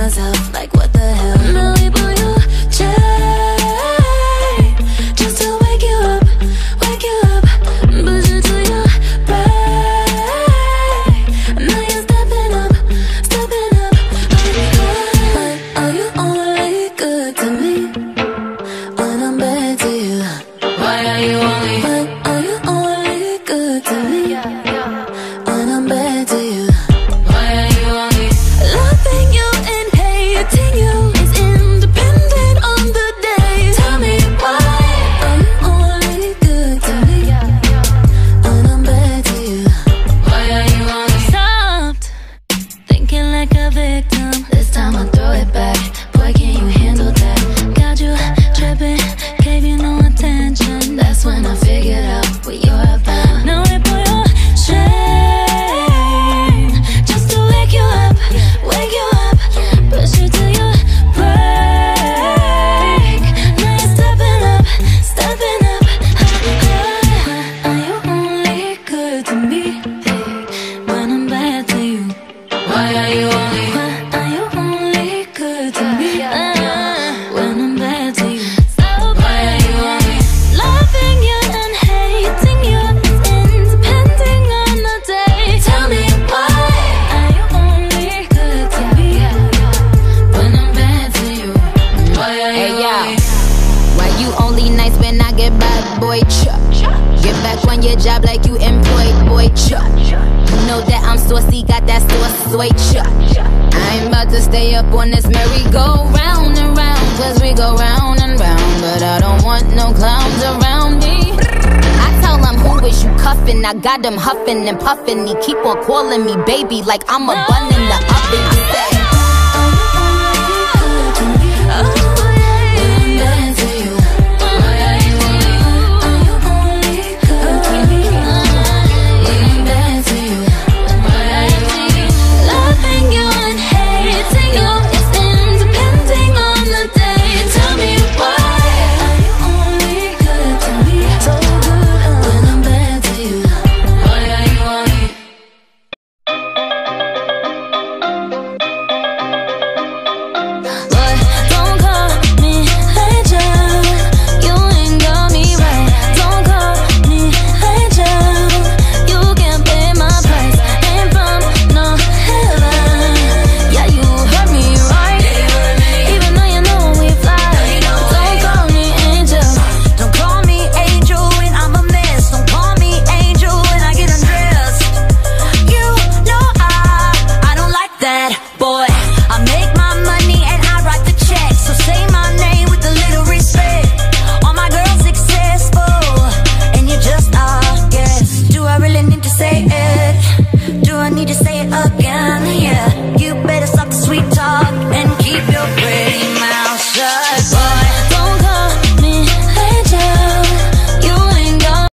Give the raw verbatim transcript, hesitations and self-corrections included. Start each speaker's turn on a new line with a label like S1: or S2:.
S1: myself, like what the hell. Now we pull you chain just to wake you up, wake you up, push you to your break. Now you're stepping up, stepping up. Why are you only good to me when I'm bad to you? Why are you only? Why are you only good to me when I'm bad to you? Why are you only? Loving you and hating you is independent on the day. Tell me why are you only good to me when I'm bad to you? Why are you only? Stopped thinking like a victim. This time I'll throw it back. Boy, can you handle that? Got you tripping, gave you no attention. That's when I figured out what you're about. Now I pull your chain just to wake you up, wake you up, push you to your break. Now you're stepping up, stepping up. Why are you only good to me when I'm bad to you? Why are you only? Why are you only good to me when I'm bad to you? Why are you only? Loving you and hating you is independent on the day. Tell me why are you only good to me when I'm bad to you? Why are you
S2: Hey, yo.
S1: only?
S2: Why you only nice when I get bad, boy? Chuck. Get back on your job like you employed, boy. Chuck. You know that I'm saucy, got that sauce, soy chuck. I ain't about to stay up on this merry-go-round and round, cause we go round and round. But I don't want no clowns around me. I tell them who is you cuffin'? I got them huffin' and puffin'. He keep on calling me baby like I'm a bun in the oven.